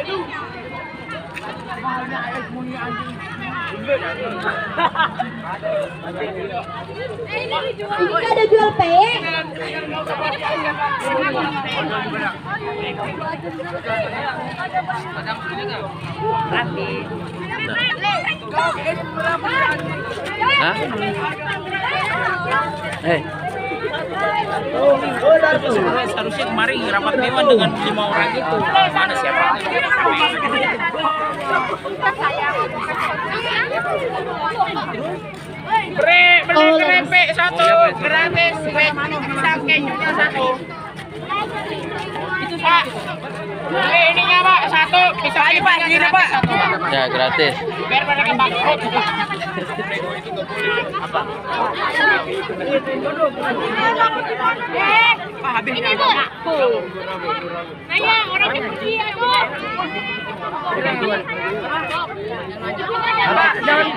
Ini ada jual peye. Hah? Seharusnya kemarin rapat dewan dengan 5 orang itu. Mana siapa? Beli keripik satu gratis, saking juga satu. Itu Pak. Beli ininya Pak satu, bisa Pak gini Pak. Ya gratis. Biar mereka bangkrut. Apa? Habisnya aku. Saya orang kecil aduh. Pak, jangan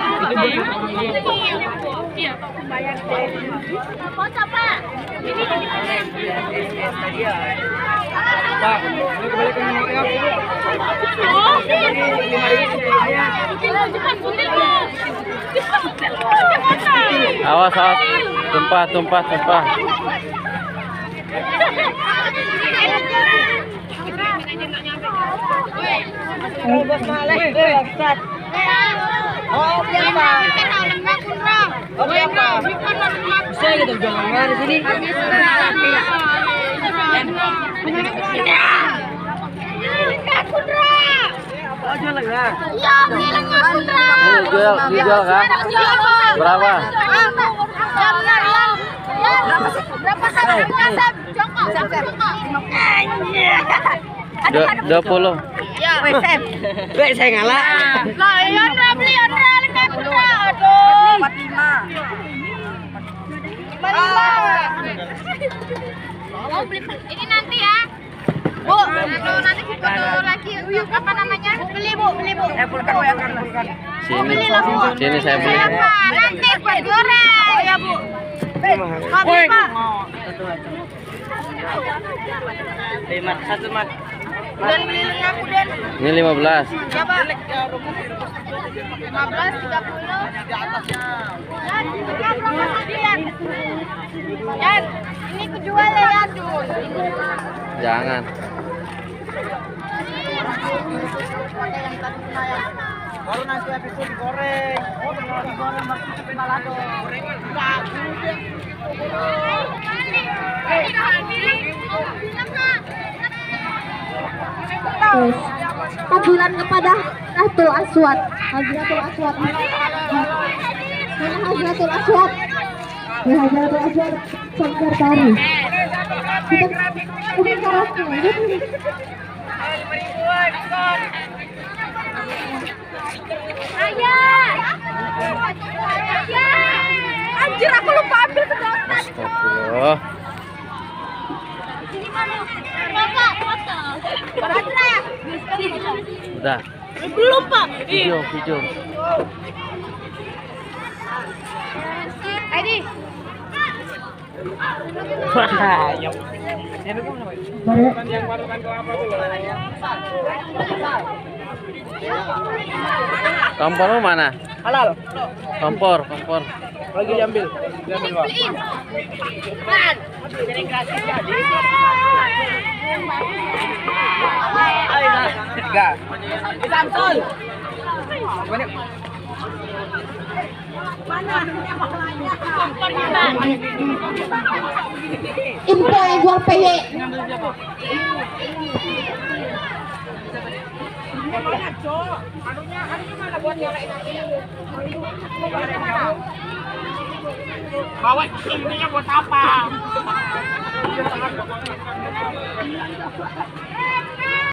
iya, bayar. Foto, Pak. Ini Pak, ini kembali ke nomornya. Awas, awas. Tumpah. Oh, siapa? Oh, siapa? Bisa gitu jualan di sini. Dijual kan? Berapa? Berapa sekarang? 20. Ya, wes saya ngalah. Lah, iya beli aduh. 45. Mau beli ini nanti ya. Bu, nanti foto lagi untuk apa namanya? Beli Bu. Sini saya beli. Nanti buat goreng. Ya Bu. Kopi Pak. Satu mat. Dan beli aku dan. Ini 15. Ya Pak. 15, 30. Yan, ini kejual ya Dun. Jangan. Baru nanti habis itu digoreng. Oh, digoreng masih balado. Tabulan kepada Hadratul Aswad. Hadratul Aswad. Mana Hadratul Aswad? Ya Hadratul Aswad Sangkar Tari. Kita karasnya. Anjir, aku lupa ambil sedotan. Astagfirullah. Ini mana? Bapak, foto. Udah. Belum Pak. Video. Ini. Wah, ya. Yang baru kan kelapa dulu. Kompormu mana? Halal. Kompor. Lagi diambil. Pak. Pan. Jadi gratis jadi. Tiga. Samsul. Info yang jual peye. Anunya mana buat nyalain api? Bawa ininya buat apa?